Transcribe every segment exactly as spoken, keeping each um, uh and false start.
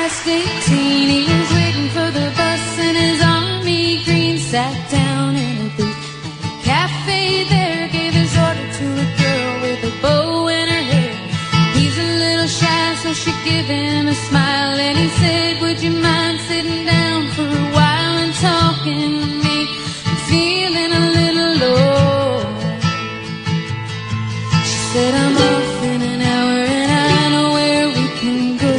past eighteen, he was waiting for the bus in his army green. Sat down in a booth at a cafe there, gave his order to a girl with a bow in her hair. He's a little shy, so she gave him a smile, and he said, would you mind sitting down for a while and talking to me? I'm feeling a little low. She said, I'm off in an hour and I know where we can go.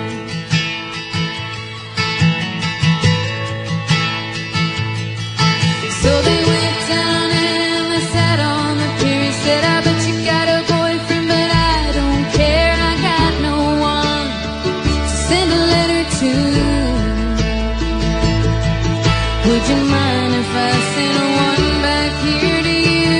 So they went down and they sat on the pier. He said, I bet you got a boyfriend, but I don't care. I got no one to send a letter to. Would you mind if I sent one back here to you?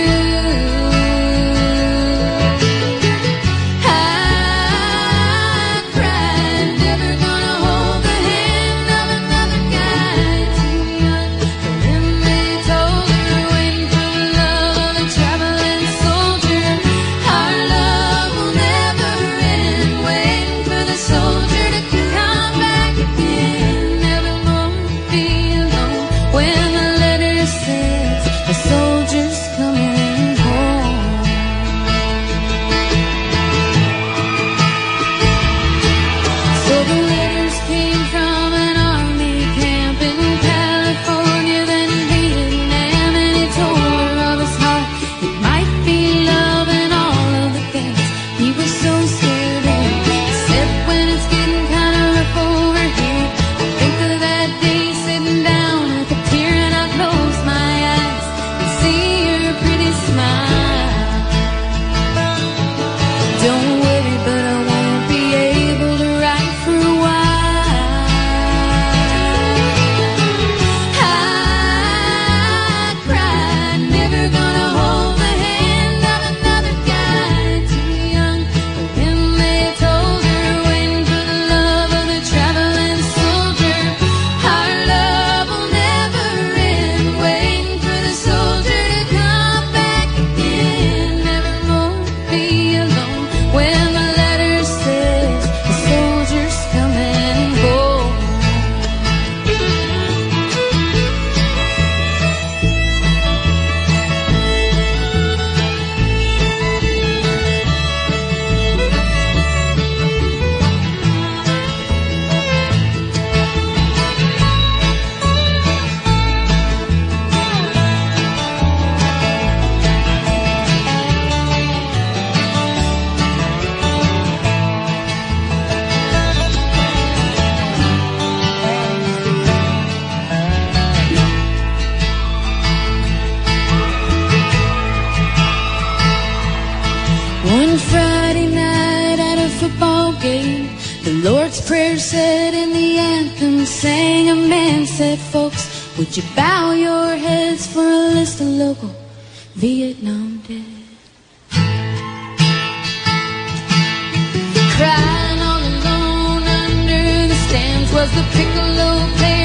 I cried, never gonna hold the hand of another guy too young for him. They told her, waiting for the love of a traveling soldier. Our love will never end, waiting for the soldier to come back again. Never more be alone when the letter says a soldier's coming home. So the letters came from an army camp in California, then Vietnam, and he told her of his heart. It might be love and all of the things he was so scared of. He said, when it's getting kind of rough over here, I think of that day sitting down at the pier, and I close my eyes and see your pretty smile. Don't worry, but I won't be able to write for a while. I cried, never gonna hold the hand of another guy too young for him. They told her, waiting for the love of a traveling soldier. Our love will never end, waiting for the soldier to come back again. Never more be alone when the letter says the soldier's coming home. One Friday night at a football game, the Lord's Prayer said in the anthem, sang a man said, folks, would you bow your heads for a list of local Vietnam dead? Crying all alone under the stands was the piccolo player